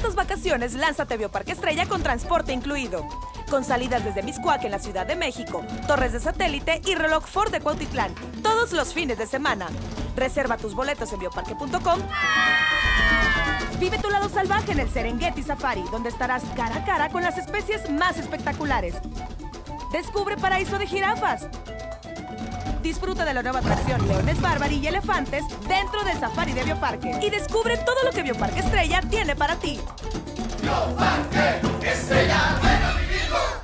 estas vacaciones, lánzate a Bioparque Estrella con transporte incluido. Con salidas desde Mixcoac en la Ciudad de México, Torres de Satélite y Reloj Ford de Cuautitlán, todos los fines de semana. Reserva tus boletos en bioparque.com. Vive tu lado salvaje en el Serengeti Safari, donde estarás cara a cara con las especies más espectaculares. Descubre paraíso de jirafas. Disfruta de la nueva atracción Leones Bárbari y Elefantes dentro del Safari de Bioparque. Y descubre todo lo que Bioparque Estrella tiene para ti. Bioparque Estrella.